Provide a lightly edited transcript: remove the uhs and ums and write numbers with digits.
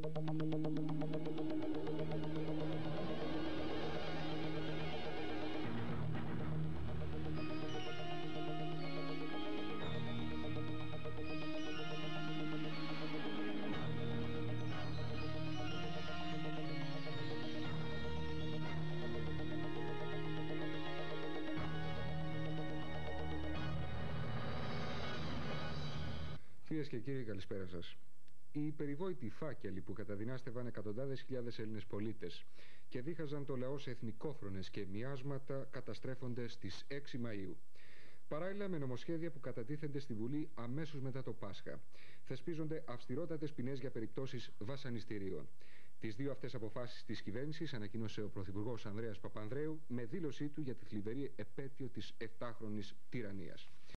Κυρίες και κύριοι, καλησπέρα σας. Οι περιβόητοι φάκελοι που καταδυνάστευαν εκατοντάδες χιλιάδες Έλληνες πολίτες και δίχαζαν το λαό σε εθνικόφρονες και μοιάσματα καταστρέφονται στις 6 Μαΐου. Παράλληλα με νομοσχέδια που κατατίθενται στη Βουλή αμέσως μετά το Πάσχα, θεσπίζονται αυστηρότατες ποινές για περιπτώσεις βασανιστήριων. Τις δύο αυτές αποφάσεις της κυβέρνησης ανακοίνωσε ο Πρωθυπουργός Ανδρέας Παπανδρέου με δήλωσή του για τη θλιβερή επέτειο της 7χρονης τυραννίας.